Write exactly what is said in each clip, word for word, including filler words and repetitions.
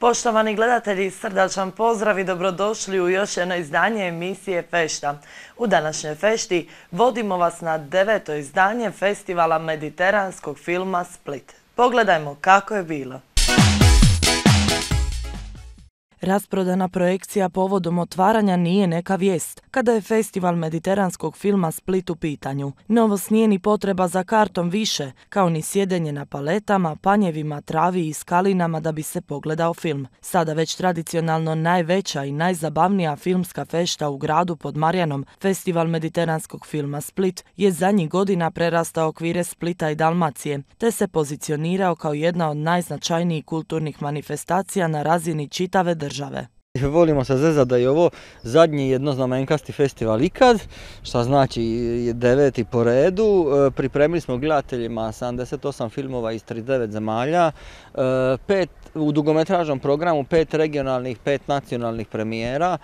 Poštovani gledatelji, srdačan pozdrav i dobrodošli u još jedno izdanje emisije Fešta. U današnjoj Fešti vodimo vas na deveto izdanje Festivala mediteranskog filma Split. Pogledajmo kako je bilo. Rasprodana projekcija povodom otvaranja nije neka vijest, kada je Festival mediteranskog filma Split u pitanju. Novost nije ni potreba za kartom više, kao ni sjedenje na paletama, panjevima, travi i skalinama da bi se pogledao film. Sada već tradicionalno najveća i najzabavnija filmska fešta u gradu pod Marjanom, Festival mediteranskog filma Split je zadnjih godina prerastao okvire Splita i Dalmacije, te se pozicionirao kao jedna od najznačajnijih kulturnih manifestacija na razini čitave države. Volimo se zezati da je ovo zadnji jednoznamenkasti festival ikad, što znači je deveti po redu. Pripremili smo gledateljima sedamdeset osam filmova iz trideset devet zemalja, pet u dugometražnom programu, pet regionalnih, pet nacionalnih premijera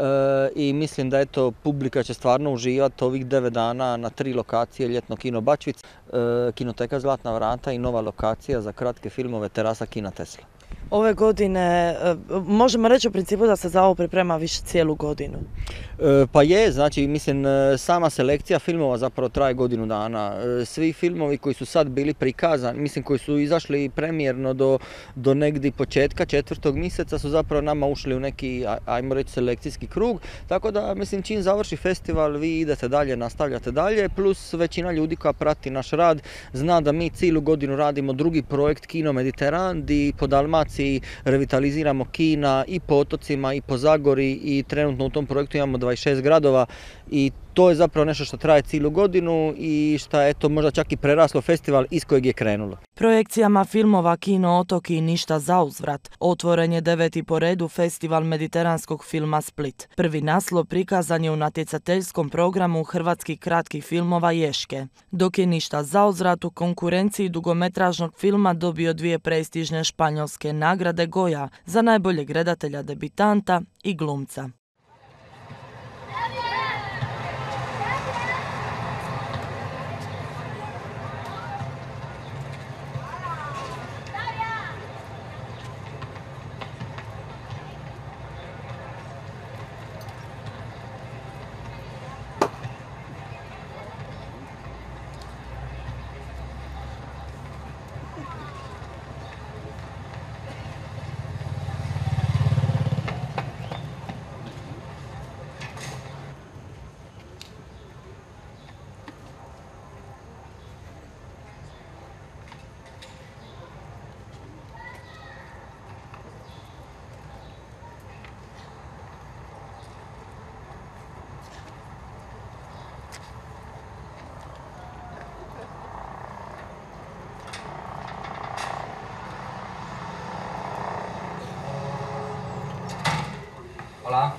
i mislim da eto, publika će stvarno uživati ovih devet dana na tri lokacije: Ljetno kino Bačvic, Kinoteka Zlatna vrata i nova lokacija za kratke filmove Terasa Kina Tesla. Ove godine, možemo reći u principu da se za ovo priprema više cijelu godinu? Pa je, znači mislim sama selekcija filmova zapravo traje godinu dana. Svi filmovi koji su sad bili prikazani, mislim koji su izašli premijerno do, do negdje početka četvrtog mjeseca su zapravo nama ušli u neki, ajmo reći, selekcijski krug. Tako da mislim čim završi festival vi idete dalje, nastavljate dalje, plus većina ljudi koja prati naš rad zna da mi cijelu godinu radimo drugi projekt Kino Mediteran, di po Dalmaciji revitaliziramo kina i po otocima i po Zagori i trenutno u tom projektu imamo dvadeset šest gradova i to je zapravo nešto što traje cijelu godinu i što je eto možda čak i preraslo festival iz kojeg je krenulo. Projekcijama filmova Kino Otok i Ništa zauzvrat otvoren je deveti po redu Festival mediteranskog filma Split. Prvi naslov prikazan je u natjecateljskom programu hrvatskih kratkih filmova Ješke, dok je Ništa zauzvrat u konkurenciji dugometražnog filma dobio dvije prestižne španjolske nagrade Goya za najboljeg redatelja debitanta i glumca. Hola.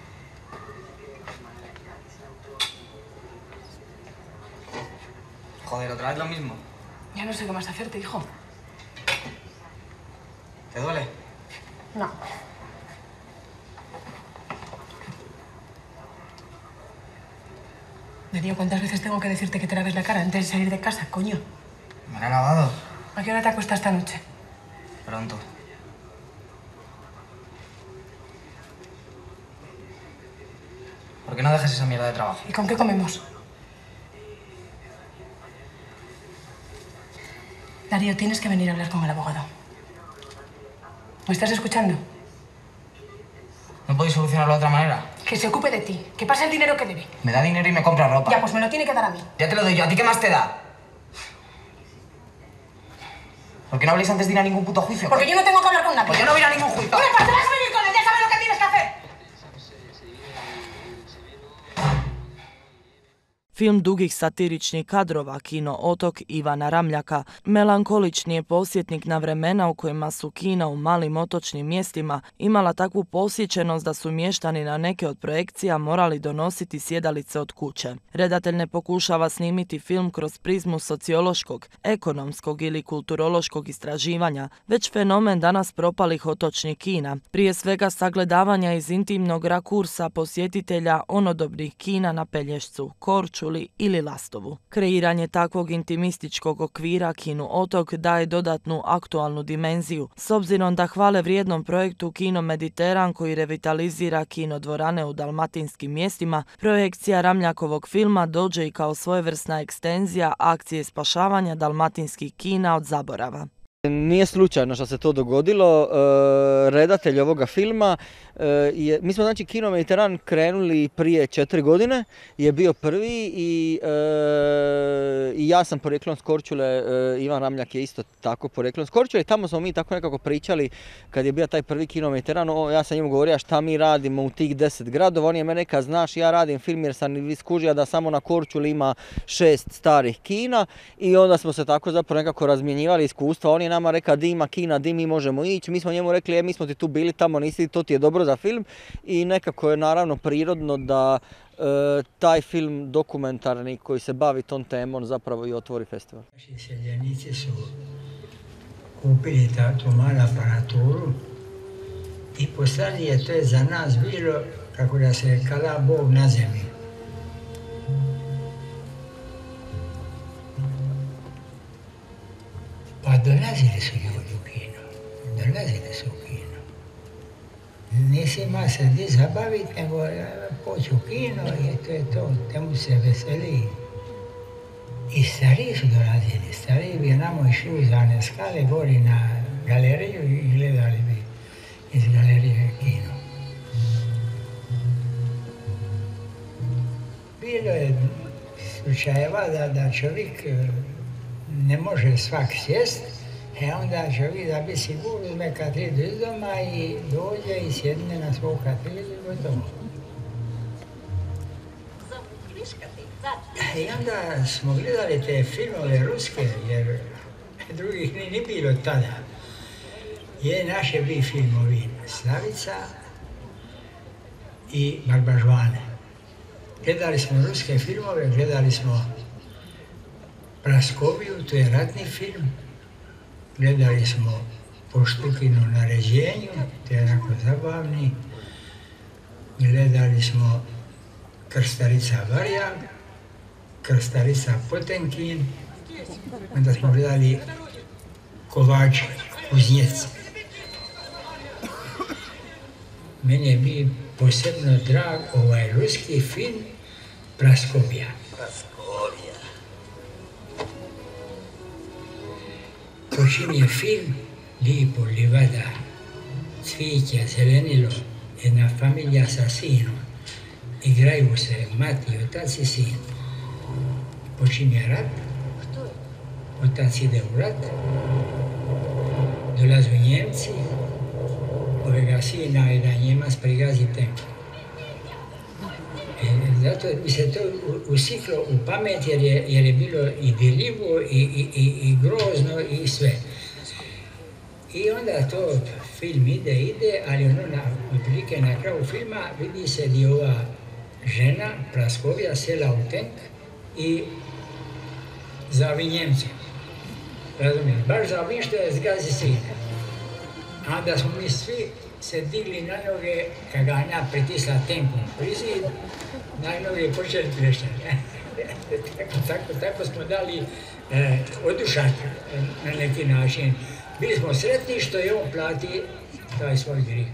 Joder, otra vez lo mismo. Ya no sé qué más hacerte, hijo. ¿Te duele? No. Darío, ¿cuántas veces tengo que decirte que te laves la cara antes de salir de casa, coño? ¿Me la he lavado? ¿A qué hora te acuestas esta noche? Pronto. ¿Por qué no dejas esa mierda de trabajo? ¿Y con qué comemos? Darío, tienes que venir a hablar con el abogado. ¿Me estás escuchando? ¿No podéis solucionarlo de otra manera? Que se ocupe de ti, que pase el dinero que debe. Me da dinero y me compra ropa. Ya, pues me lo tiene que dar a mí. Ya te lo doy yo, ¿a ti qué más te da? ¿Por qué no habléis antes de ir a ningún puto juicio? Porque yo no tengo que hablar con nadie. Pues yo no voy a ir a ningún juicio. Bueno, pues te vas a venir con él, ya sabes lo que tienes que hacer. Film dugih satiričnih kadrova Kino Otok Ivana Ramljaka melankolični je podsjetnik na vremena u kojima su kina u malim otočnim mjestima imala takvu posjećenost da su mještani na neke od projekcija morali donositi sjedalice od kuće. Redatelj ne pokušava snimiti film kroz prizmu sociološkog, ekonomskog ili kulturološkog istraživanja, već fenomen danas propalih otočnih kina, prije svega sagledavanja iz intimnog rakursa posjetitelja onodobnih kina na Pelješcu, Korčuli Korčuli ili Lastovu. Kreiranje takvog intimističkog okvira kinu Otok daje dodatnu aktualnu dimenziju, s obzirom da hvale vrijednom projektu Kino Mediteran koji revitalizira kino dvorane u dalmatinskim mjestima, projekcija Ramljakovog filma dođe i kao svojevrsna ekstenzija akcije spašavanja dalmatinskih kina od zaborava. Nije slučajno što se to dogodilo, redatelj ovoga filma je, mi smo znači Kino Mediteran krenuli prije četiri godine, je bio prvi i, i ja sam porijeklom s Korčule, Ivan Ramljak je isto tako porijeklom s Korčule i tamo smo mi tako nekako pričali kad je bio taj prvi Kino Mediteran, o, ja sam njemu govorio šta mi radimo u tih deset gradova, on je me rekao znaš ja radim film jer sam iskužio da samo na Korčuli ima šest starih kina i onda smo se tako zapravo nekako razmjenjivali iskustva, on je nama rekao di ima kina, di mi možemo ići, mi smo njemu rekli e, mi smo ti tu bili, tamo nisi, to ti je dobro za film i nekako je naravno prirodno da e, taj film dokumentarni koji se bavi tom temom zapravo i otvori festival. Naši seljenici su kupili tu malu aparaturu i poslije to je za nas bilo kako da se kala Bog na zemlji. Pa dolazili su ljudi u kino, dolazili su u kino. Nisi ima se gdje zabaviti, nego poći u kino i to je to, temu se veseli. I stariji su dolazili, stariji bi namo išli uz Zane skale, gori na galeriju i gledali bi iz galerije kino. Bilo je slučajeva da, da čovjek ne može svak sjest, e onda čovjek da bi sigurno uzme katridu iz doma i dođe i sjedne na svog katridu i gotovo. I onda smo gledali te filmove ruske, jer drugih ni, ni bilo tada. Je naše bi filmovi Slavica i Barbažvane. Gledali smo ruske filmove, gledali smo Praskoviju, to je ratni film. Gledali smo Po Štukinu naređenju, to je onako zabavni. Gledali smo Krstarica Varjak, Krstarica Potenkin. Onda smo gledali Kovač Kuznjec. Meni je bio posebno drag ovaj ruski film Praskovija. Počinje film, lijepo livada, cvijeća, zelenilo, jedna familija sa sinom. Igraju se mati, otac i sin. Počinje rat, otac ide u rat, dolazu Njemci, ovega sina i da Njemac prigazi tenkom. E, zato mi se to usiklo u pamet jer je, jer je bilo i dirljivo i, i, i, i grozno i sve. I onda to film ide, ide, ali ono na, otprilike na kraju filma vidi se di ova žena, Praskovija, sela u tenk i zavi Njemce. Razumiješ, baš zavi što je zgazi sina. A onda smo mi svi se digli na noge, kad ga ona pritisla tenkom prizid, na noge počeli plešati. tako, tako, tako smo dali e, odušak na neki način. Bili smo sretni što je on plati taj svoj grih.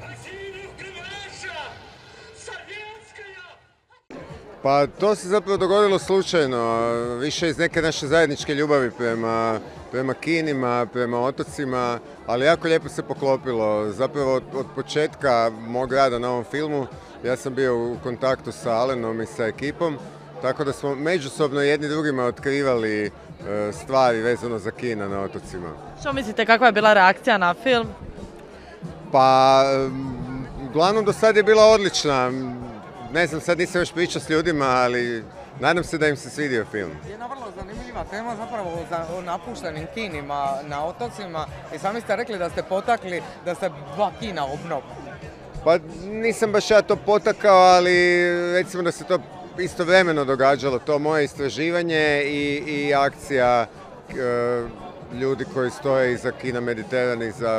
Pa to se zapravo dogodilo slučajno, više iz neke naše zajedničke ljubavi prema, prema kinima, prema otocima, ali jako lijepo se poklopilo. Zapravo od, od početka mog rada na ovom filmu ja sam bio u kontaktu sa Alenom i sa ekipom, tako da smo međusobno jedni drugima otkrivali e, stvari vezano za kina na otocima. Što mislite, kakva je bila reakcija na film? Pa, uglavnom do sad je bila odlična. Ne znam, sad nisam još pričao s ljudima, ali nadam se da im se svidio film. Jedna vrlo zanimljiva tema zapravo o napuštenim kinima na otocima i sami ste rekli da ste potakli da se dva kina obnove. Pa nisam baš ja to potakao, ali recimo da se to istovremeno događalo, to moje istraživanje i, i akcija e, ljudi koji stoje iza Kina Mediteran i za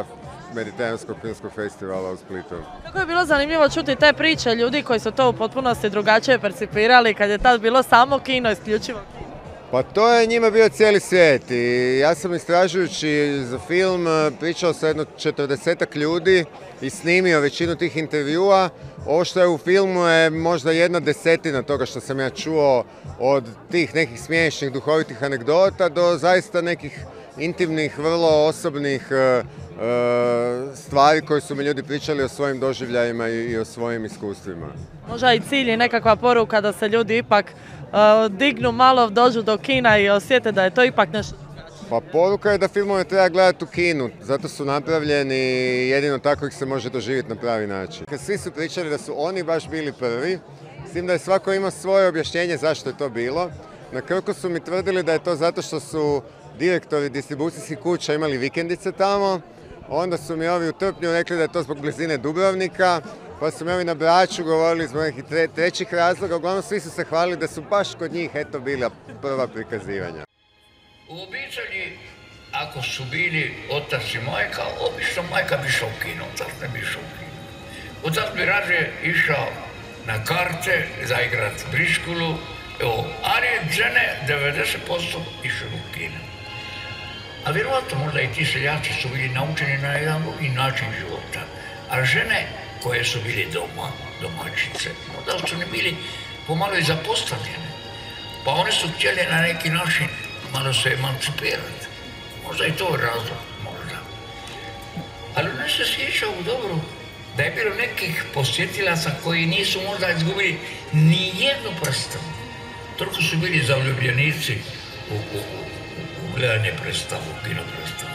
Mediteranskog filmskog festivala u Splitu. Kako je bilo zanimljivo čuti te priče ljudi koji su to u potpunosti drugačije percipirali kad je tad bilo samo kino, isključivo kino? Pa to je njima bio cijeli svijet i ja sam istražujući za film pričao sa jedno četrdesetak ljudi i snimio većinu tih intervjua. Ovo što je u filmu je možda jedna desetina toga što sam ja čuo od tih nekih smiješnih, duhovitih anegdota do zaista nekih intimnih, vrlo osobnih e, stvari koje su mi ljudi pričali o svojim doživljajima i o svojim iskustvima. Možda i cilj i nekakva poruka da se ljudi ipak uh, dignu malo, dođu do kina i osjete da je to ipak nešto. Pa poruka je da filmove treba gledati u kinu, zato su napravljeni i jedino tako ih se može doživjeti na pravi način. Svi su pričali da su oni baš bili prvi, s tim da je svako imao svoje objašnjenje zašto je to bilo. Na Krku su mi tvrdili da je to zato što su direktori distribucijskih kuća imali vikendice tamo, onda su mi ovi u Trpnju rekli da je to zbog blizine Dubrovnika, pa su mi ovi na Braču govorili zbog nekih tre, trećih razloga, uglavnom svi su se hvalili da su baš kod njih eto bila prva prikazivanja. U obitelji, ako su bili otac i majka, obično majka bi išao u kino, otac ne bi išao u kino. Otac bi rađe išao na karte za igrat briškulu, evo, ali žene devedeset posto išao u kino. A vjerovatno možda i ti seljaci su bili naučeni na jedan drugi način života, a žene koje su bili doma, domaćice, možda su ne bili pomalo i zapostavljene, pa one su htjeli na neki način malo se emancipirati. Možda i to je razlog, možda. Ali ne se sjeća u dobru da je bilo nekih posjetilaca koji nisu možda izgubili ni jednu predstavu. Toliko su bili zaljubljenici u, u, u gledanje predstavu, u kino predstavu.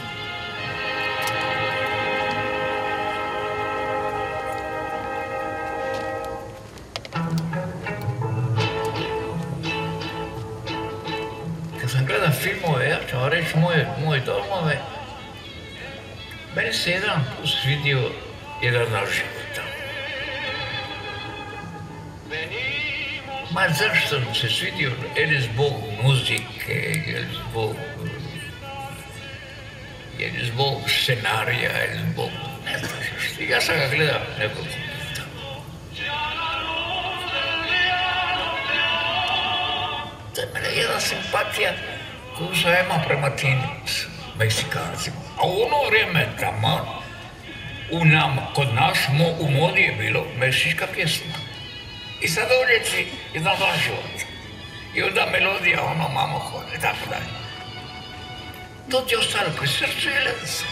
Kad sam gledao filmove, ja ću vam reći moje, moje dojmove, meni se jedan put svidio jedan naš života. Ma zašto mi se svidio? Ili zbog muzike, ili zbog, ili zbog scenarija, ili zbog ne znam što. Ja sam ga gledao nekoliko puta. To je mene jedna simpatija koju sam imao prema tim Meksikancima. A u ono vrijeme tamo, u nam, kod nas, u modi je bilo meksička pjesma. I sad uljeci jedan dan život. I onda melodija, ono, mamo hode, i tako dalje. To ti je ostalo pri srcu i gleda se.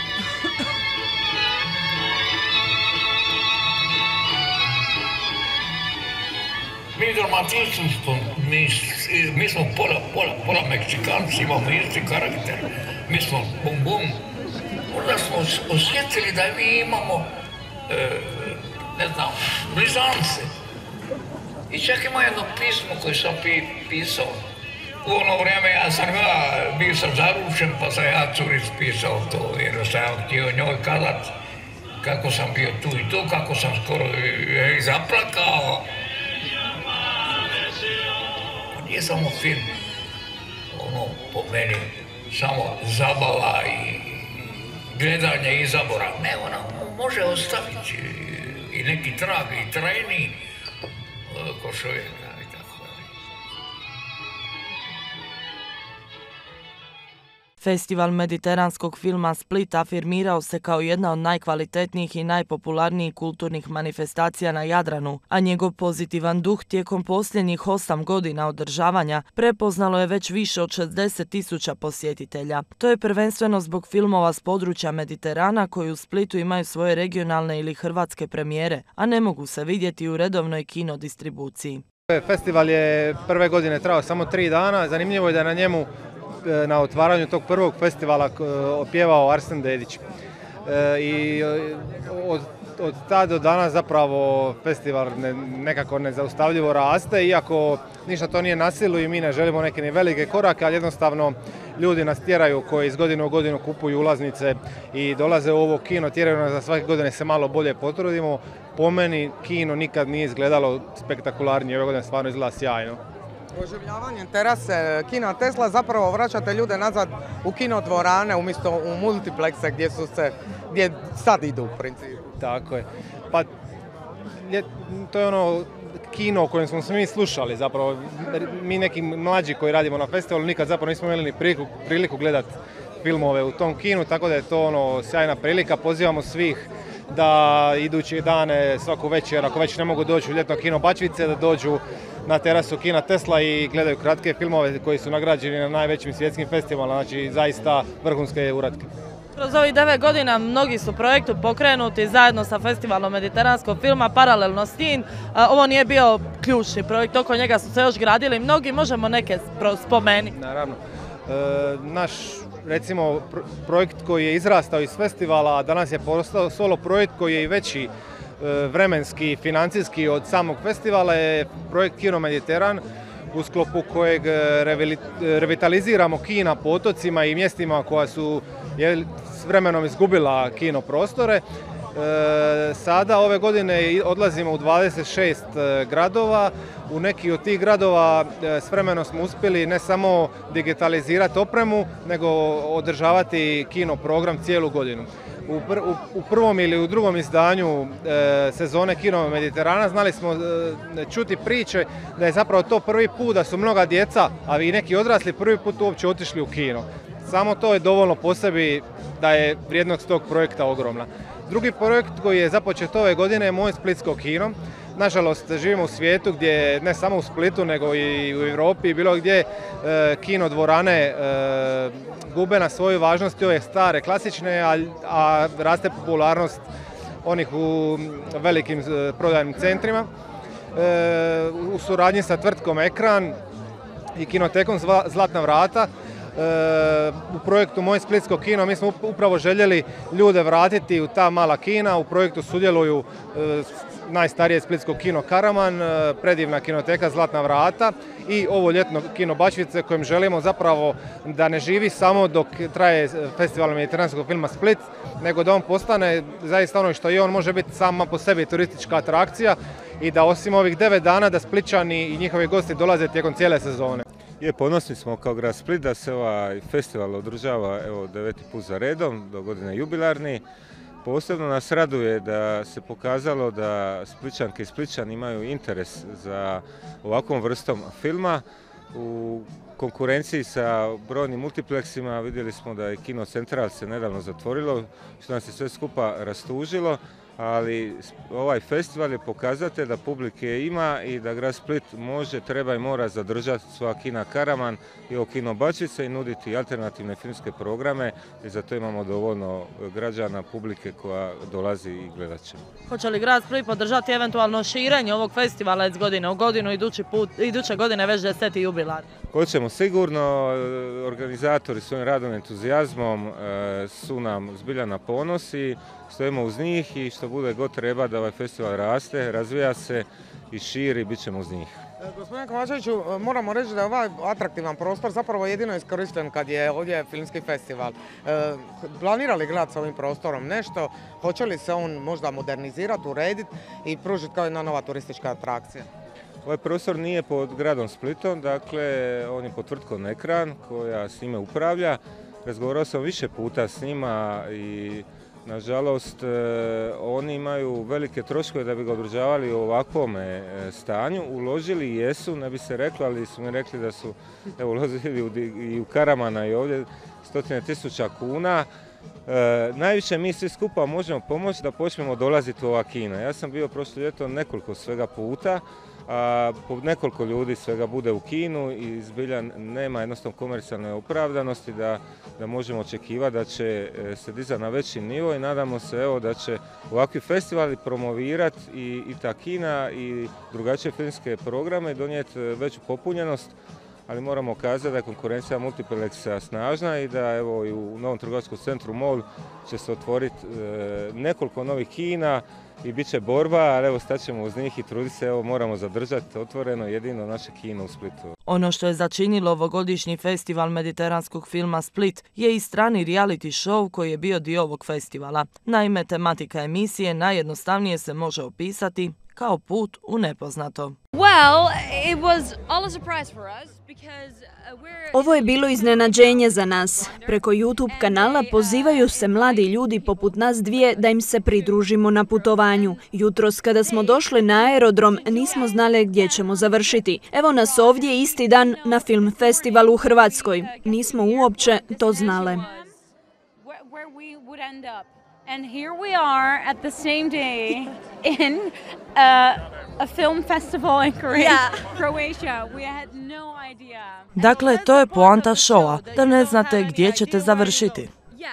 Mi Dalmatinci smo, mi, mi smo pola, pola, pola Meksikanci, imamo isti karakter. Mi smo bum bum. Možda smo osjetili da mi imamo, e, ne znam, blizance. I čak ima jedno pismo koje sam pi, pisao. U ono vrijeme ja sam ja, bio sam zaručen, pa sam ja curic pisao to, jer sam ja htio njoj kazat kako sam bio tu i tu, kako sam skoro i, i zaplakao. Nije samo film, ono, po meni, samo zabava i gledanje i zaborav. Ne, ona može ostaviti i neki trag, i trajni ko čovjeka i tako dalje. Festival mediteranskog filma Split afirmirao se kao jedna od najkvalitetnijih i najpopularnijih kulturnih manifestacija na Jadranu, a njegov pozitivan duh tijekom posljednjih osam godina održavanja prepoznalo je već više od šezdeset tisuća posjetitelja. To je prvenstveno zbog filmova s područja Mediterana koji u Splitu imaju svoje regionalne ili hrvatske premijere, a ne mogu se vidjeti u redovnoj kino distribuciji. Festival je prve godine trajao samo tri dana. Zanimljivo je da na njemu na otvaranju tog prvog festivala opjevao Arsen Dedić. I od, od tada do danas zapravo festival ne, nekako nezaustavljivo raste, iako ništa to nije na silu i mi ne želimo neke ni velike korake, ali jednostavno ljudi nas tjeraju koji iz godine u godinu kupuju ulaznice i dolaze u ovo kino, tjeraju nas da svake godine se malo bolje potrudimo. Po meni kino nikad nije izgledalo spektakularnije, ove godine stvarno izgleda sjajno. Oživljavanjem terase kina Tesla zapravo vraćate ljude nazad u kino dvorane umjesto u multiplekse gdje su se, gdje sad idu u principu. Tako je. Pa, je, to je ono kino o kojem smo se mi slušali zapravo. Mi neki mlađi koji radimo na festivalu nikad zapravo nismo imali ni priliku, priliku gledati filmove u tom kinu, tako da je to ono sjajna prilika. Pozivamo svih da iduće dane, svaku večer, ako već ne mogu doći u ljetno kino Bačvice, da dođu na terasu kina Tesla i gledaju kratke filmove koji su nagrađeni na najvećim svjetskim festivalima, znači zaista vrhunske uratke. Kroz ovih devet godina mnogi su projekti pokrenuti zajedno sa Festivalom mediteranskog filma, paralelno s njim. Ovo nije bio ključni projekt, oko njega su se još gradili mnogi, možemo neke spomenuti. Naravno. E, naš recimo projekt koji je izrastao iz festivala, a danas je postao solo projekt koji je i veći vremenski i financijski od samog festivala, je projekt Kino Mediteran, u sklopu kojeg revitaliziramo kina po otocima i mjestima koja su je, s vremenom izgubila kino prostore. E, sada ove godine odlazimo u dvadeset šest gradova. U neki od tih gradova s vremenom smo uspjeli ne samo digitalizirati opremu, nego održavati kino program cijelu godinu. U, pr u prvom ili u drugom izdanju e, sezone Kino Mediterana znali smo e, čuti priče da je zapravo to prvi put da su mnoga djeca, a i neki odrasli prvi put uopće otišli u kino. Samo to je dovoljno po sebi da je vrijednost tog projekta ogromna. Drugi projekt koji je započet ove godine je Moje splitsko kino. Nažalost, živimo u svijetu gdje ne samo u Splitu, nego i u Europi i bilo gdje e, kino dvorane e, gube na svojoj važnosti ove stare, klasične, a, a raste popularnost onih u velikim e, prodajnim centrima. E, u suradnji sa tvrtkom Ekran i kinotekom Zlatna vrata, E, u projektu Moje splitsko kino mi smo upravo željeli ljude vratiti u ta mala kina. U projektu sudjeluju e, najstarije splitsko kino Karaman, e, predivna kinoteka Zlatna vrata i ovo ljetno kino Bačvice kojim želimo zapravo da ne živi samo dok traje Festival mediteranskog filma Split, nego da on postane zaista ono što i on može biti sama po sebi turistička atrakcija i da osim ovih devet dana da Splićani i njihovi gosti dolaze tijekom cijele sezone. Je, ponosni smo kao grad Split da se ovaj festival održava evo deveti put za redom, do godine jubilarni. Posebno nas raduje da se pokazalo da Splićanke i Splićani imaju interes za ovakvom vrstom filma. U konkurenciji sa brojnim multipleksima vidjeli smo da je Kino Central se nedavno zatvorilo, što nas je sve skupa rastužilo. Ali ovaj festival je pokazatelj da publike ima i da grad Split može, treba i mora zadržati svoja kina Karaman i ovo kino Bačvice i nuditi alternativne filmske programe i za to imamo dovoljno građana, publike koja dolazi i gledat će. Hoće li grad Split podržati eventualno širenje ovog festivala iz godine u godinu, idući put, iduće godine već deseti jubilar? Hoćemo sigurno, organizatori svojim radom i entuzijazmom su nam zbilja na ponos i stojimo uz njih i što bude god treba da ovaj festival raste, razvija se i širi, bit ćemo uz njih. Gospodine Kovačeviću, moramo reći da je ovaj atraktivan prostor zapravo jedino iskorišten kad je ovdje filmski festival. E, planira li grad s ovim prostorom nešto? Hoće li se on možda modernizirati, urediti i pružiti kao jedna nova turistička atrakcija? Ovaj prostor nije pod gradom Splitom, dakle on je pod tvrtkom Ekran koja s njime upravlja. Razgovarao sam više puta s njima i nažalost, oni imaju velike troškove da bi ga održavali u ovakvom stanju. Uložili jesu, ne bi se reklo, ali su mi rekli da su evo, uložili i u Karamana i ovdje stotine tisuća kuna. E, najviše mi svi skupa možemo pomoći da počnemo dolaziti u ova kina. Ja sam bio prošlo ljeto nekoliko svega puta, a po nekoliko ljudi svega bude u kinu i zbilja nema jednostavno komercijalne opravdanosti da, da možemo očekivati da će se dizati na veći nivo i nadamo se evo, da će ovakvi festivali promovirati i, i ta kina i drugačije filmske programe i donijeti veću popunjenost. Ali moramo kazati da je konkurencija multipleksa snažna i da evo i u novom trgovačkom centru Mol će se otvoriti e, nekoliko novih kina i bit će borba, ali evo staćemo uz njih i truditi se, evo moramo zadržati otvoreno jedino naše kino u Splitu. Ono što je začinilo ovogodišnji festival mediteranskog filma Split je i strani reality show koji je bio dio ovog festivala. Naime, tematika emisije najjednostavnije se može opisati kao put u nepoznato. Well, it was all a surprise for us because we're... Ovo je bilo iznenađenje za nas. Preko YouTube kanala pozivaju se mladi ljudi poput nas dvije da im se pridružimo na putovanju. Jutros kada smo došli na aerodrom nismo znali gdje ćemo završiti. Evo nas ovdje isti dan na film festivalu u Hrvatskoj. Nismo uopće to znale. And here we are at the same day in uh, a film festival in Croatia. Yeah. Croatia. We had no idea. Dakle, to je poanta showa, da ne znate gdje ćete završiti.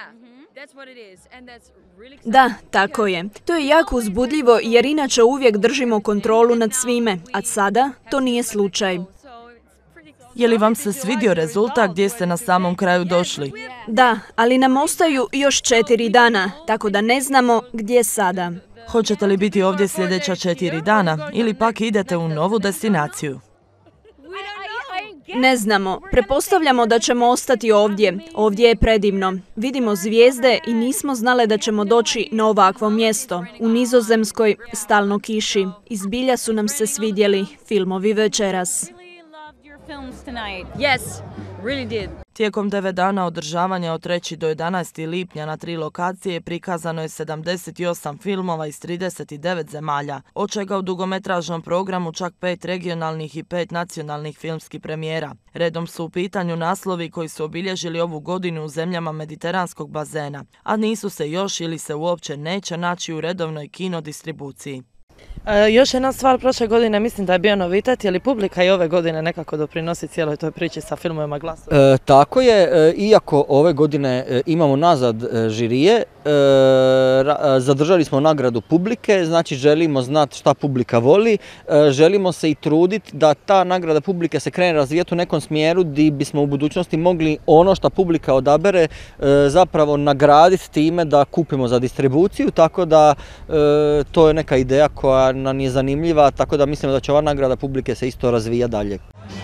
Da, tako je. To je jako uzbudljivo jer inače uvijek držimo kontrolu nad svime, a sada to nije slučaj. Je li vam se svidio rezultat gdje ste na samom kraju došli? Da, ali nam ostaju još četiri dana, tako da ne znamo gdje sada. Hoćete li biti ovdje sljedeća četiri dana ili pak idete u novu destinaciju? Ne znamo. Pretpostavljamo da ćemo ostati ovdje. Ovdje je predivno. Vidimo zvijezde i nismo znale da ćemo doći na ovakvo mjesto. U Nizozemskoj stalno kiši. Izbilja su nam se svidjeli filmovi večeras. Yes, really did. Tijekom devet dana održavanja od trećeg do jedanaestog lipnja na tri lokacije prikazano je sedamdeset osam filmova iz trideset devet zemalja, od čega u dugometražnom programu čak pet regionalnih i pet nacionalnih filmskih premijera. Redom su u pitanju naslovi koji su obilježili ovu godinu u zemljama mediteranskog bazena, a nisu se još ili se uopće neće naći u redovnoj kino distribuciji. E, još jedna stvar, prošle godine mislim da je bio novitet, je li publika i ove godine nekako doprinosi cijeloj toj priči sa filmovima glasova? E, tako je, e, iako ove godine e, imamo nazad e, žirije, e, ra, zadržali smo nagradu publike, znači želimo znati šta publika voli, e, želimo se i truditi da ta nagrada publike se krene razvijati u nekom smjeru gdje bismo u budućnosti mogli ono što publika odabere e, zapravo nagraditi time da kupimo za distribuciju, tako da e, to je neka ideja koja nam je zanimljiva, tako da mislim da će ova nagrada publike se isto razvija dalje.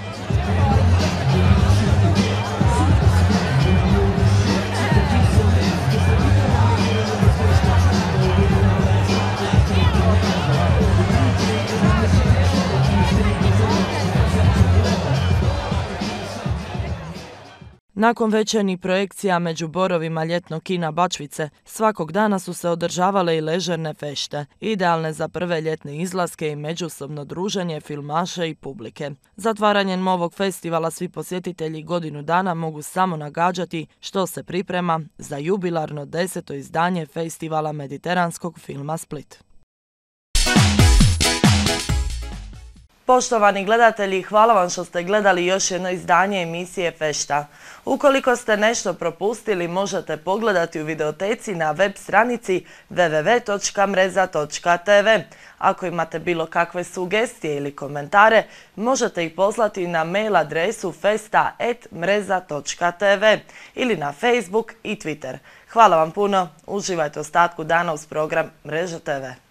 Nakon večernjih projekcija među borovima ljetnog kina Bačvice, svakog dana su se održavale i ležerne fešte, idealne za prve ljetne izlaske i međusobno druženje filmaša i publike. Zatvaranjem ovog festivala svi posjetitelji godinu dana mogu samo nagađati što se priprema za jubilarno deseto izdanje festivala mediteranskog filma Split. Poštovani gledatelji, hvala vam što ste gledali još jedno izdanje emisije Fešta. Ukoliko ste nešto propustili, možete pogledati u videoteci na web stranici w w w točka mreza točka t v. Ako imate bilo kakve sugestije ili komentare, možete ih poslati na mail adresu festa at mreza točka t v ili na Facebook i Twitter. Hvala vam puno, uživajte ostatku dana uz program Mreža te ve.